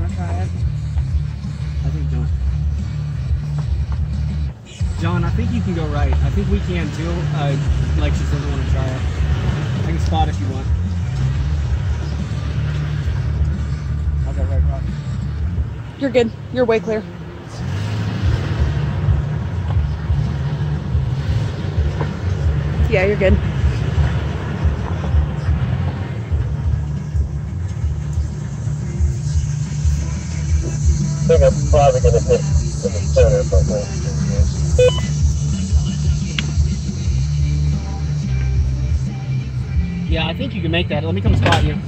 want to try it? I think John. John, I think you can go right. I think we can too. Alexis doesn't want to try it. I can spot if you want. How's that right, Rock? You're good. You're way clear. Yeah, you're good. I think I'm probably going to hit in the center, but we'll see. Yeah, I think you can make that. Let me come spot you.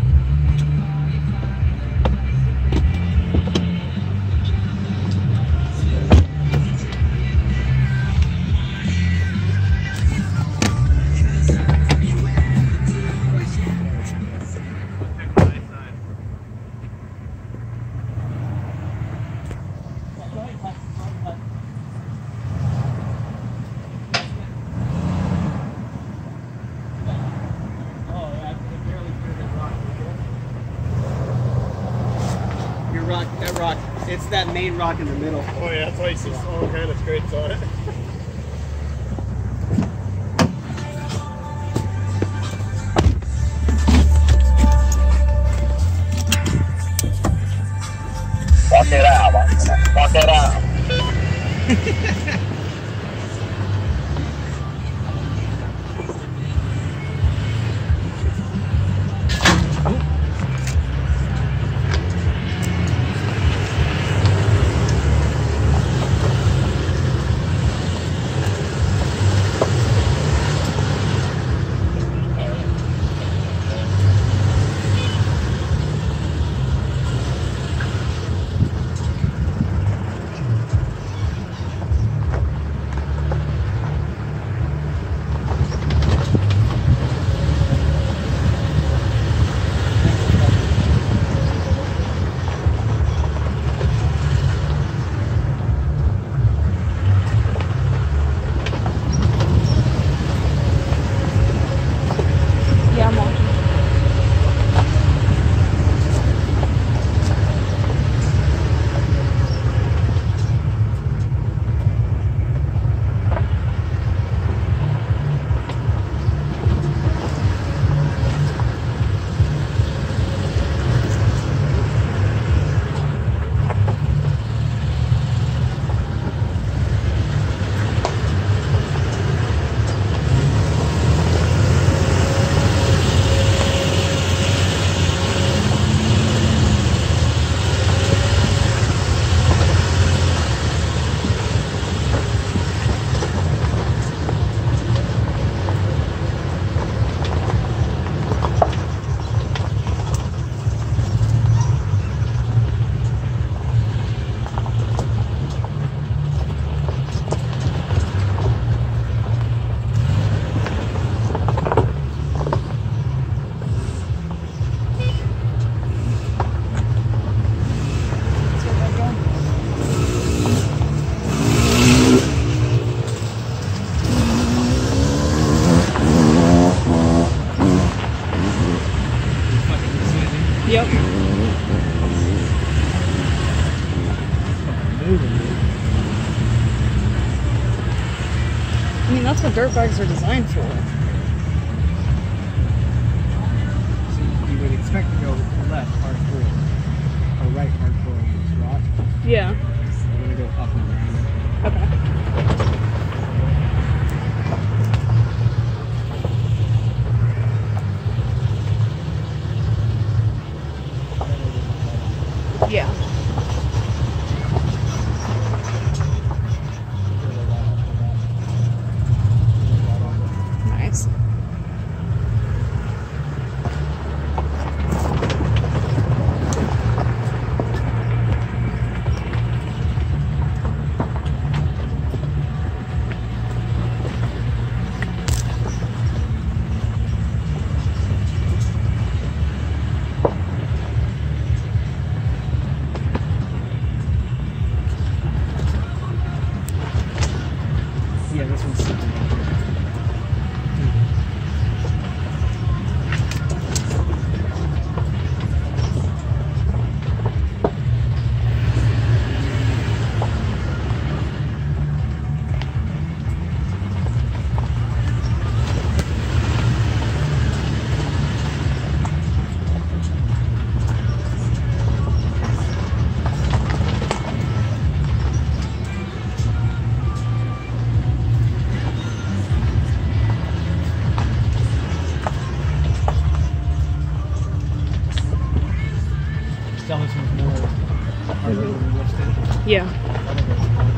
That rock, it's that main rock in the middle. Oh yeah, that's why you see all kind of scrapes on it. Walk it out, walk it out. Yep. I mean, that's what dirt bikes are designed for. So you would expect to go left hardcore, or right hardcore on this rock. Yeah. I'm going to go up and around it. Okay. Yeah. Nice. was more harder than Weston. Yeah.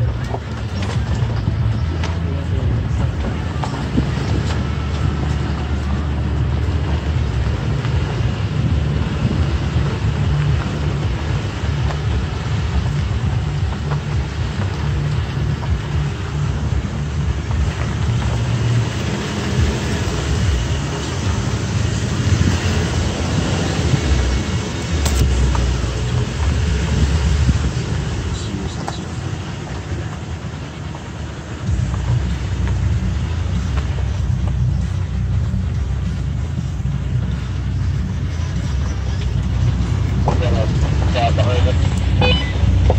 Behind us.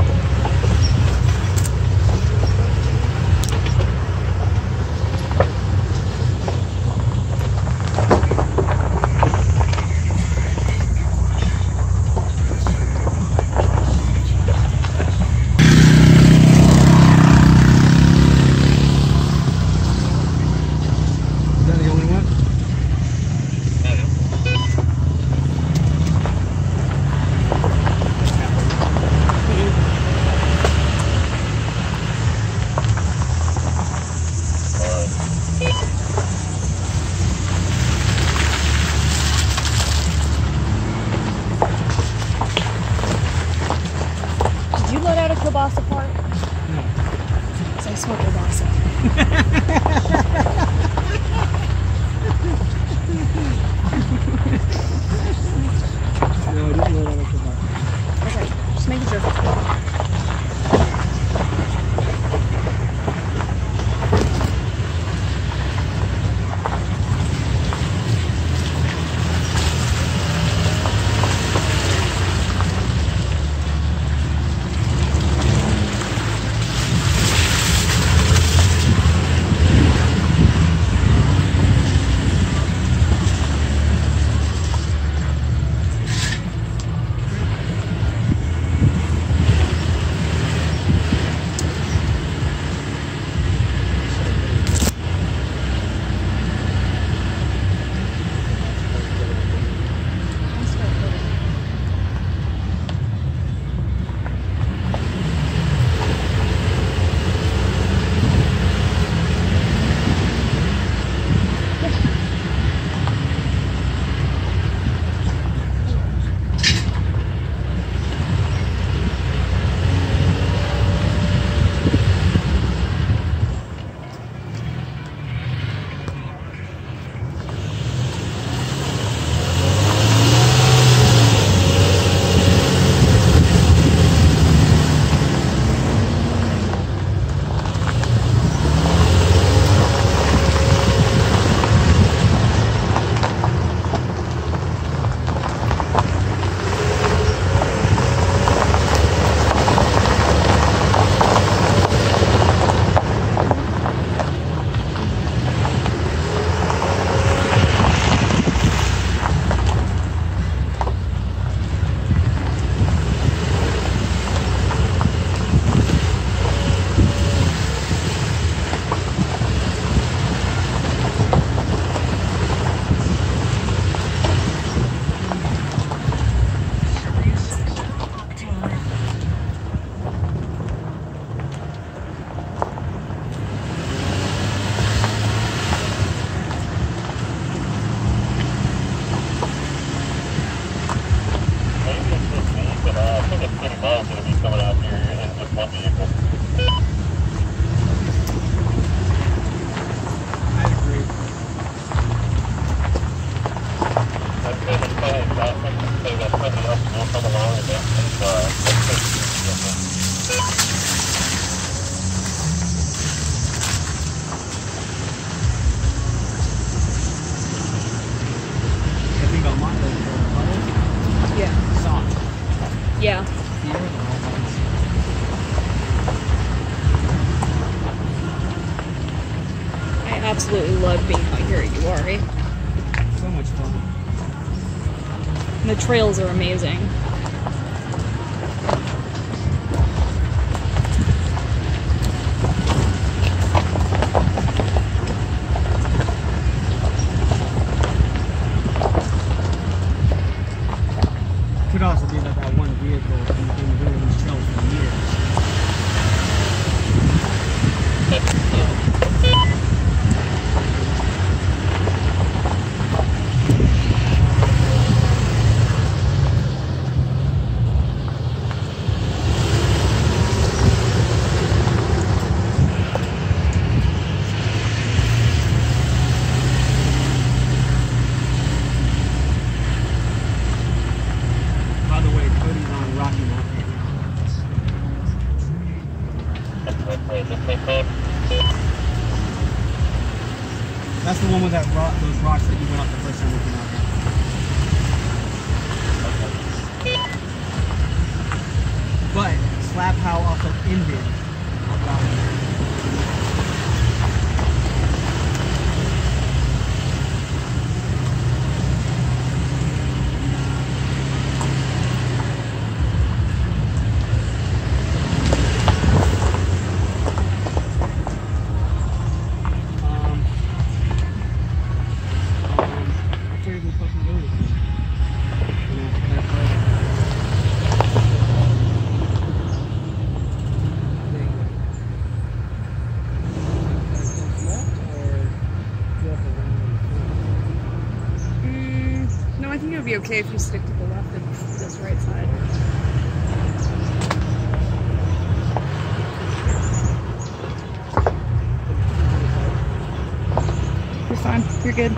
Is that the only one? Did you let out a kielbasa fart? No. Because I smell kielbasa. No, I didn't know that was the box. Okay, just making sure. Yeah. I absolutely love being out here at Uhwarrie. So much fun. And the trails are amazing. Could also be like that one one with that those rocks that you went off the first time we came out here. But Slap How also ended on that one. No, I think it would be okay if you stick to the left of this right side. You're fine. You're good.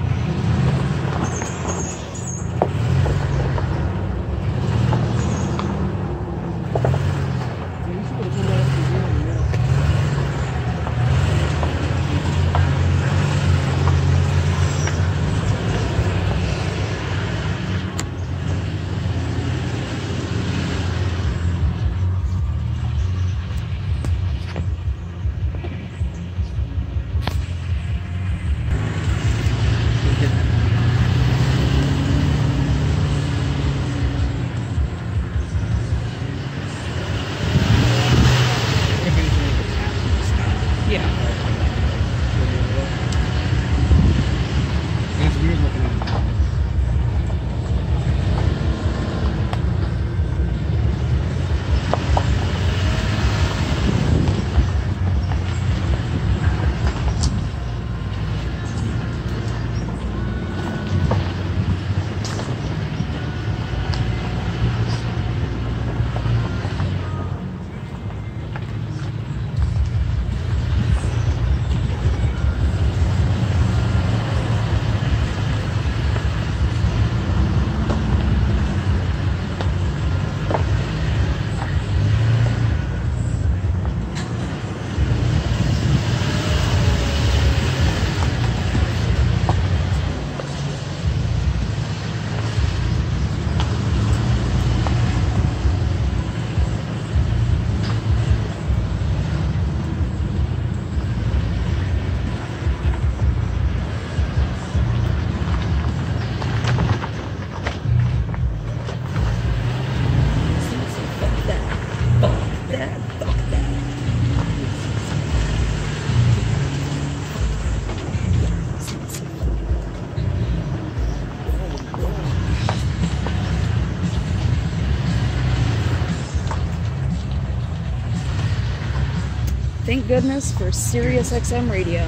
Thank goodness for Sirius XM radio.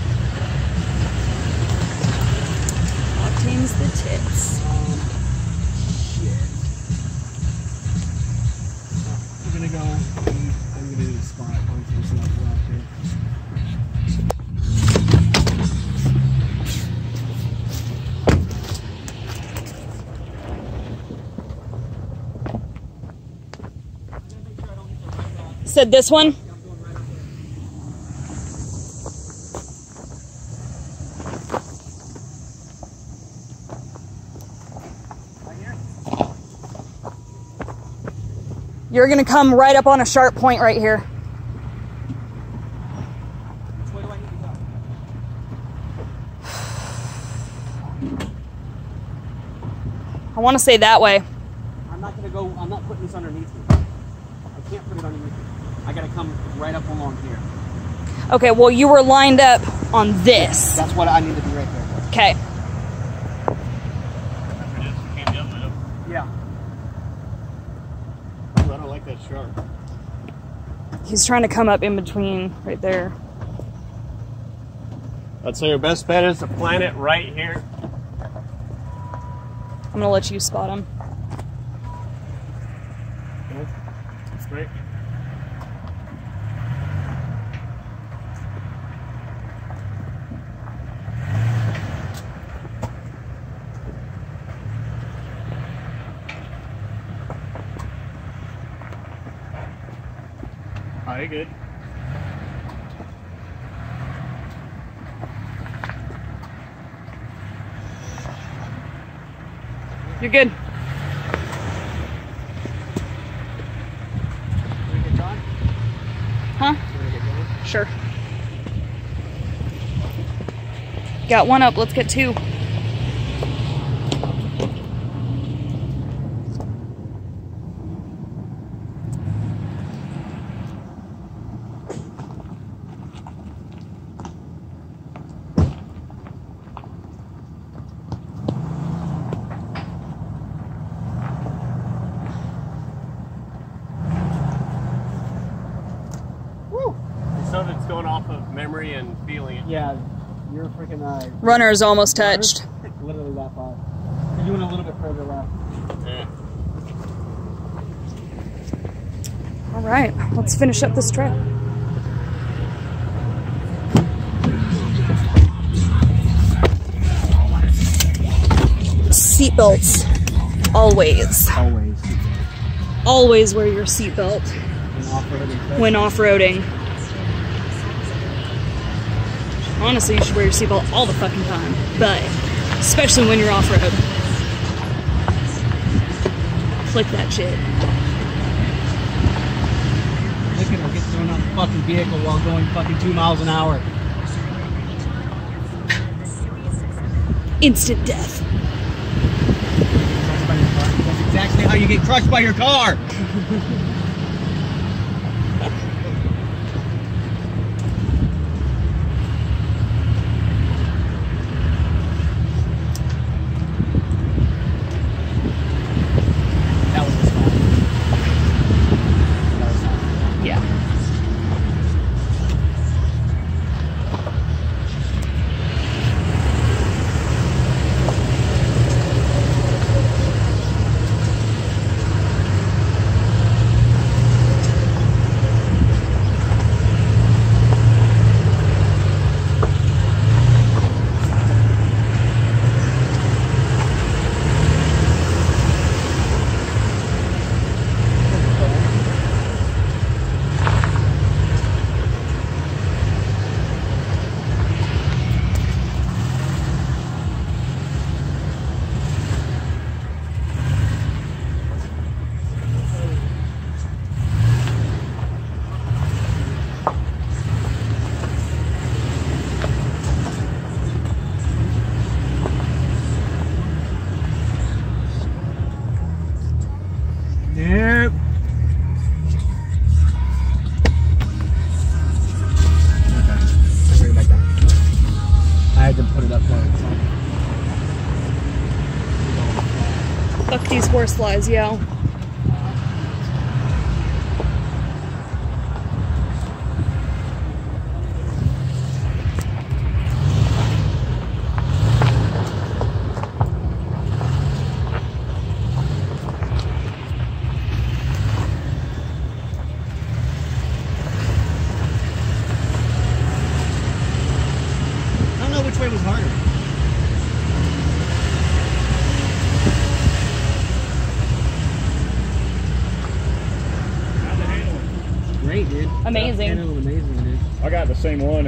Octane's the tits. We're gonna go. I'm gonna do the spot onto this left rock here. Said this one? You're gonna come right up on a sharp point right here. Which way do I need to go? I want to say that way. I'm not gonna go. I'm not putting this underneath me. I can't put it underneath me. I gotta come right up along here. Okay, well you were lined up on this. That's what I need to be right there. Okay. Yeah. I don't like that shark. He's trying to come up in between right there. I'd say your best bet is to plant it right here. I'm gonna let you spot him. That's great. Oh, you're good. You're good. Wanna get John? Huh? Wanna get going? Sure. Got one up, let's get two. Some of it's going off of memory and feeling it. Yeah, you're freaking Runner's almost touched. literally that far. You're doing a little bit further left. Yeah. All right, let's finish up this trail. Seatbelts, always. Always. Always wear your seatbelt Off-roading. when off-roading. Honestly, you should wear your seatbelt all the fucking time, but especially when you're off-road. Click that shit. Look at her get thrown out the fucking vehicle while going fucking 2 miles an hour. Instant death. That's exactly how you get crushed by your car. That was the spot. That was fine. Yeah. Nope. Okay. I'll bring it back down. I had to put it up there. Fuck these horse flies, yo. I don't know which way was harder. Great, dude. Amazing. Amazing, dude. I got the same one.